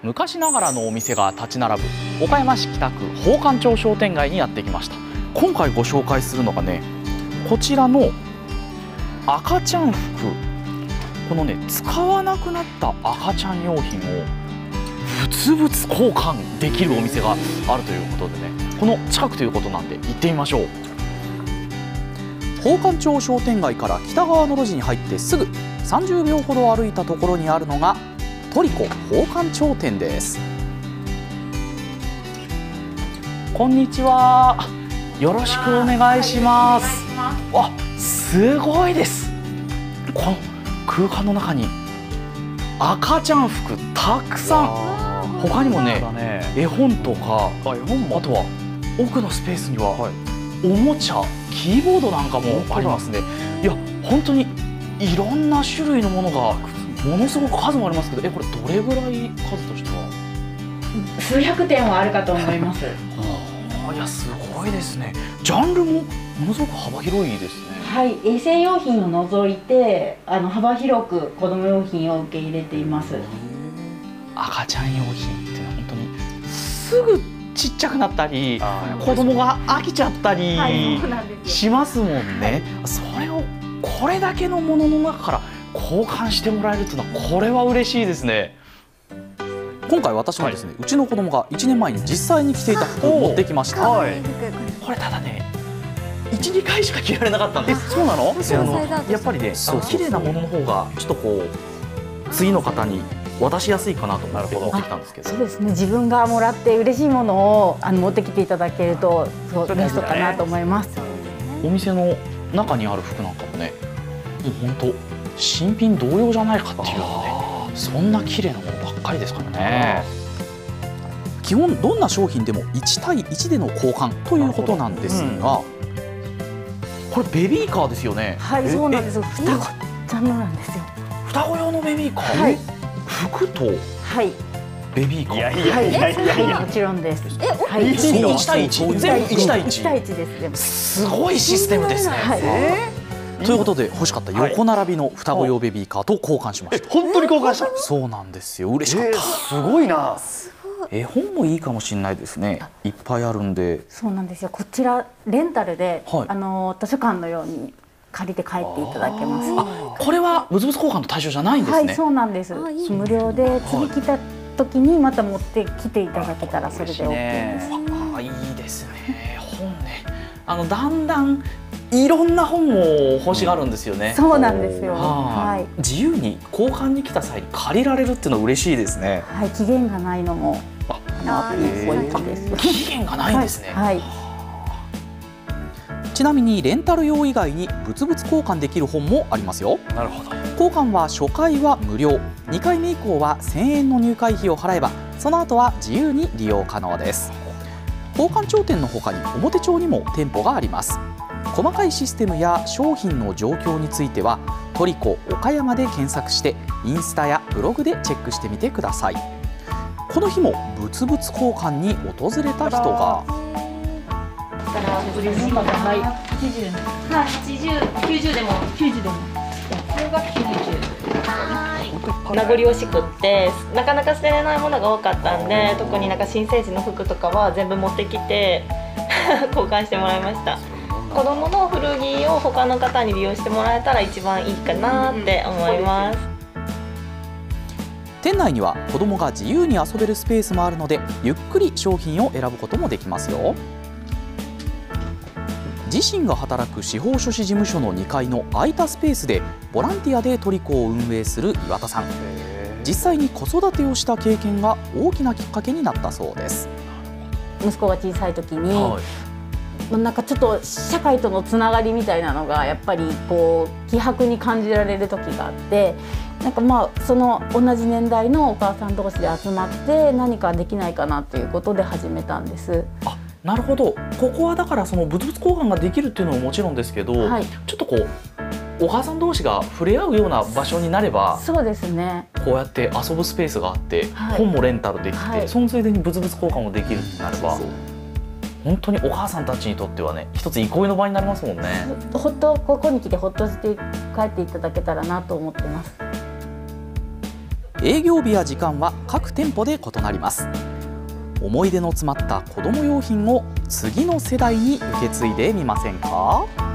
昔ながらのお店が立ち並ぶ岡山市北区宝冠町商店街にやってきました。今回ご紹介するのがね、こちらの赤ちゃん服。このね、使わなくなった赤ちゃん用品を物々交換できるお店があるということでね、この近くということなんで行ってみましょう。宝冠町商店街から北側の路地に入ってすぐ30秒ほど歩いたところにあるのがトリコ宝冠町店です。こんにちは、よろしくお願いします。わ、すごいです。この空間の中に赤ちゃん服たくさん、他にもね、絵本とか、あとは奥のスペースにはおもちゃ、キーボードなんかもありますね。いや、本当にいろんな種類のものがものすごく数もありますけど、これどれぐらい数としては？ 数百点はあるかと思います。 いや、すごいですね。ジャンルもものすごく幅広いですね。 はい、衛生用品を除いて幅広く子供用品を受け入れています。 赤ちゃん用品っていうのは本当にすぐちっちゃくなったり、子供が飽きちゃったりしますもんね。それをこれだけのものの中から交換してもらえるというのは、これは嬉しいですね。今回私はですね、うちの子供が1年前に実際に着ていた服を持ってきました。これただね、1、2回しか着られなかったんです。そうなの？やっぱりね、綺麗なものの方がちょっとこう次の方に渡しやすいかなと思って持ってきたんですけど。 そうですね、自分がもらって嬉しいものを持ってきていただけるとベストかなと思います。 お店の中にある服なんかもね、もう本当新品同様じゃないかっていうようなね、そんな綺麗なものばっかりですからね。基本どんな商品でも1対1での交換ということなんですが、これベビーカーですよね。 はい、そうなんです。双子ちゃんのなんですよ。 双子用のベビーカー。はい、服とベビーカー。 はい、もちろんです。 1対1、全部1対1。 1対1です。 すごいシステムですね。ということで欲しかった横並びの双子用ベビーカーと交換しました。本当に交換した？そうなんですよ。嬉しかった。すごいな。絵本もいいかもしれないですね。いっぱいあるんで。 そうなんですよ。こちらレンタルで、図書館のように借りて帰っていただけます。 これは物々交換の対象じゃないんですね。 はい、そうなんです。無料で次来た時にまた持ってきていただけたらそれで OK です。 いいですね。本ね。だんだんいろんな本も欲しがるんですよね。 そうなんですよ。はい。 自由に交換に来た際に借りられるっていうのは嬉しいですね。 はい、期限がないのもポイントです。 期限がないんですね。 はい。 ちなみにレンタル用以外に物々交換できる本もありますよ。なるほど。交換は初回は無料、2回目以降は1000円の入会費を払えば、その後は自由に利用可能です。宝冠町店の他に表町にも店舗があります。細かいシステムや商品の状況についてはトリコ岡山で検索してインスタやブログでチェックしてみてください。この日も物々交換に訪れた人が。 80でも90でも。それが90。 名残惜しくってなかなか捨てれないものが多かったんで、特に新生児の服とかは全部持ってきて交換してもらいました。子供の古着を他の方に利用してもらえたら一番いいかなって思います。 店内には子供が自由に遊べるスペースもあるので、ゆっくり商品を選ぶこともできますよ。自身が働く司法書士事務所の2階の空いたスペースでボランティアでトリコを運営する岩田さん。実際に子育てをした経験が大きなきっかけになったそうです。 息子が小さい時に、なんかちょっと社会とのつながりみたいなのがやっぱりこう希薄に感じられる時があって、なんかその同じ年代のお母さん同士で集まって何かできないかなということで始めたんです。 なるほど。ここはだからその物々交換ができるっていうのももちろんですけど、ちょっとこうお母さん同士が触れ合うような場所になれば、 そうですね、 こうやって遊ぶスペースがあって、本もレンタルできて、そのついでに物々交換もできるってなれば、本当にお母さんたちにとってはね、一つ憩いの場になりますもんね。 ほっとここに来てほっとして帰っていただけたらなと思ってます。 営業日や時間は各店舗で異なります。思い出の詰まった子ども用品を次の世代に受け継いでみませんか？